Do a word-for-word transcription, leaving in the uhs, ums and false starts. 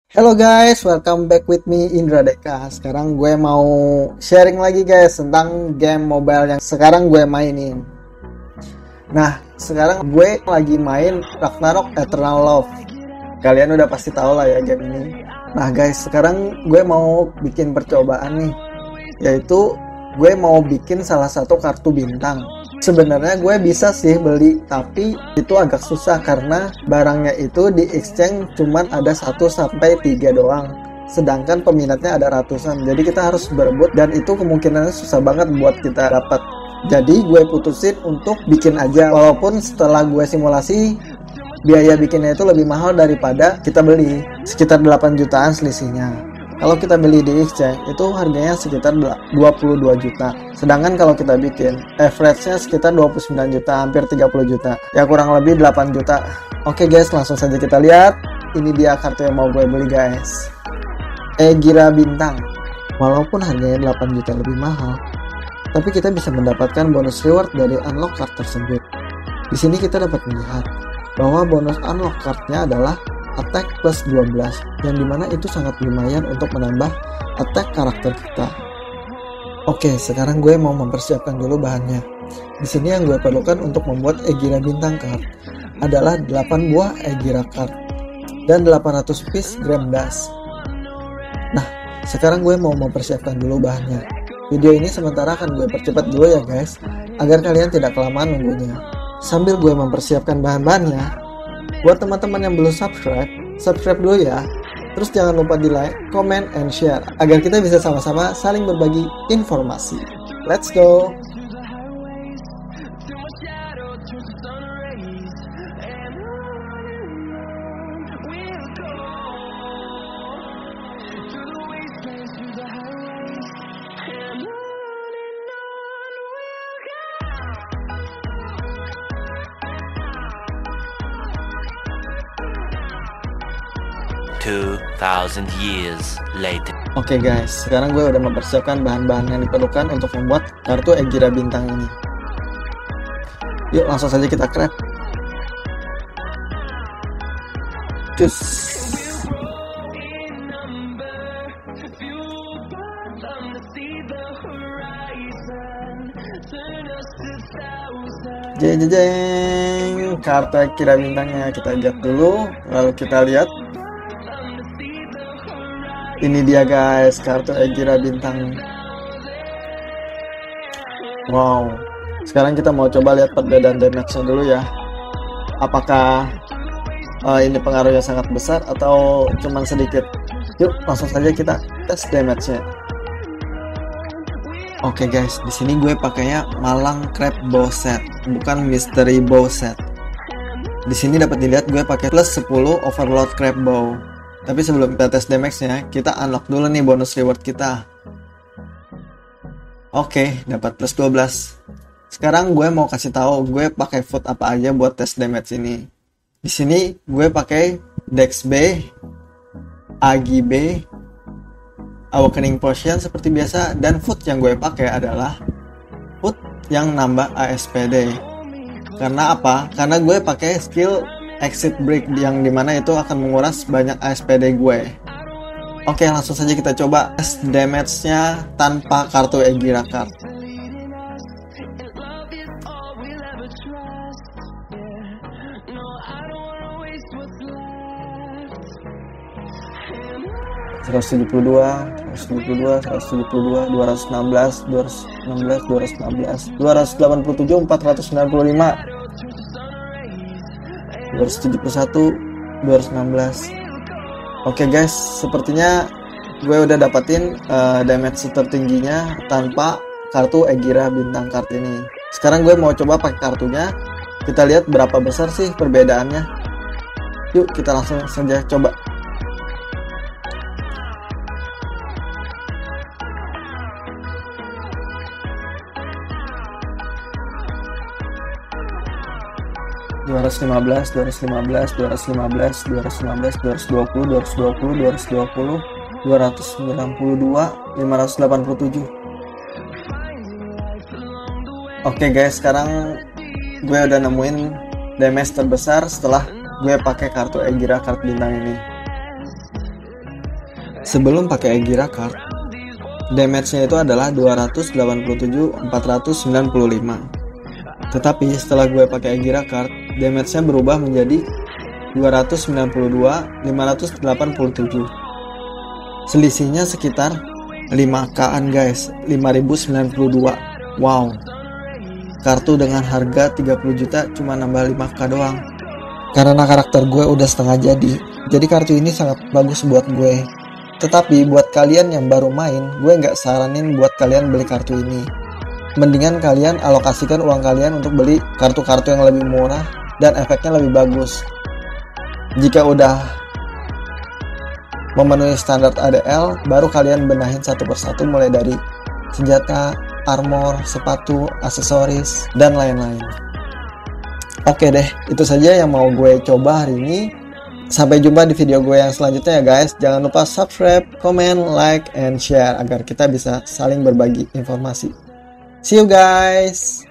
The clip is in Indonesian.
Hello guys, welcome back with me Indra Deka. Sekarang gue mau sharing lagi guys tentang game mobile yang sekarang gue mainin. Nah, sekarang gue lagi main Ragnarok Eternal Love. Kalian udah pasti tahu lah ya game ini. Nah guys, sekarang gue mau bikin percobaan nih, yaitu gue mau bikin salah satu kartu bintang. Sebenarnya gue bisa sih beli, tapi itu agak susah karena barangnya itu di exchange cuman ada satu sampai tiga doang. Sedangkan peminatnya ada ratusan. Jadi kita harus berebut dan itu kemungkinannya susah banget buat kita dapat. Jadi gue putusin untuk bikin aja, walaupun setelah gue simulasi biaya bikinnya itu lebih mahal daripada kita beli, sekitar delapan jutaan selisihnya. Kalau kita beli di exchange itu harganya sekitar dua puluh dua juta. Sedangkan kalau kita bikin average-nya sekitar dua puluh sembilan juta, hampir tiga puluh juta. Ya kurang lebih delapan juta. Oke guys, langsung saja kita lihat. Ini dia kartu yang mau gue beli guys. Aegira Bintang. Walaupun harganya delapan juta lebih mahal, tapi kita bisa mendapatkan bonus reward dari unlock card tersebut. Di sini kita dapat melihat bahwa bonus unlock card-nya adalah attack plus dua belas, yang dimana itu sangat lumayan untuk menambah attack karakter kita. Oke, sekarang gue mau mempersiapkan dulu bahannya. Di sini yang gue perlukan untuk membuat Aegira Bintang card adalah delapan buah Aegira card dan delapan ratus piece Gram Dust. Nah, sekarang gue mau mempersiapkan dulu bahannya. Video ini sementara akan gue percepat dulu ya guys, agar kalian tidak kelamaan nunggunya. Sambil gue mempersiapkan bahan-bahannya, buat teman-teman yang belum subscribe, subscribe dulu ya. Terus jangan lupa di like, comment, and share agar kita bisa sama-sama saling berbagi informasi. Let's go! two thousand years later. Oke okay guys, sekarang gue udah mempersiapkan bahan-bahan yang diperlukan untuk membuat kartu Aegira Bintang ini. Yuk langsung saja kita craft. Cus. Jeng jeng jeng, kartu Aegira Bintangnya kita lihat dulu, lalu kita lihat. Ini dia guys, kartu Aegira Bintang. Wow. Sekarang kita mau coba lihat perbedaan damage-nya dulu ya. Apakah uh, ini pengaruhnya sangat besar atau cuman sedikit? Yuk, langsung saja kita tes damage-nya. Oke okay guys, di sini gue pakainya Malang Crab Bow Set, bukan Mystery Bow Set. Di sini dapat dilihat gue pakai plus sepuluh Overload Crab Bow. Tapi sebelum kita tes damage-nya, kita unlock dulu nih bonus reward kita. Oke, dapat plus dua belas. Sekarang gue mau kasih tahu gue pakai food apa aja buat tes damage ini. Di sini gue pakai Dex B, Agi B, Awakening Potion seperti biasa, dan food yang gue pakai adalah food yang nambah A S P D. Karena apa? Karena gue pakai skill Exit Break yang dimana itu akan menguras banyak A S P D gue. Oke, langsung saja kita coba tes damage-nya tanpa kartu Aegira card. seratus tujuh puluh dua, seratus tujuh puluh dua, seratus tujuh puluh dua, dua ratus enam belas, dua ratus enam belas, dua ratus enam belas, dua ratus delapan puluh tujuh, empat ratus sembilan puluh lima, dua ratus tujuh puluh satu, dua ratus enam belas. Oke guys, sepertinya gue udah dapatin uh, damage tertingginya tanpa kartu Aegira Bintang card ini. Sekarang gue mau coba pakai kartunya. Kita lihat berapa besar sih perbedaannya. Yuk kita langsung saja coba. dua ratus lima belas, dua ratus lima belas, dua ratus lima belas, dua ratus lima belas, dua ratus dua puluh, dua ratus dua puluh, dua ratus dua puluh, dua ratus sembilan puluh dua, lima ratus delapan puluh tujuh. Oke guys, sekarang gue udah nemuin damage terbesar setelah gue pakai kartu Aegira card bintang ini. sebelum pakai Agira card, damage-nya itu adalah dua ratus delapan puluh tujuh ribu empat ratus sembilan puluh lima. Tetapi setelah gue pakai Agira card, damage-nya berubah menjadi dua ratus sembilan puluh dua ribu lima ratus delapan puluh tujuh. Selisihnya sekitar lima K-an guys, lima ribu sembilan puluh dua. Wow. Kartu dengan harga tiga puluh juta cuma nambah lima K doang. Karena karakter gue udah setengah jadi, jadi kartu ini sangat bagus buat gue. Tetapi buat kalian yang baru main, gue nggak saranin buat kalian beli kartu ini. Mendingan kalian alokasikan uang kalian untuk beli kartu-kartu yang lebih murah dan efeknya lebih bagus. Jika udah memenuhi standar A D L, baru kalian benahin satu persatu mulai dari senjata, armor, sepatu, aksesoris, dan lain-lain. Oke deh, itu saja yang mau gue coba hari ini. Sampai jumpa di video gue yang selanjutnya ya guys. Jangan lupa subscribe, comment, like, and share agar kita bisa saling berbagi informasi. See you guys!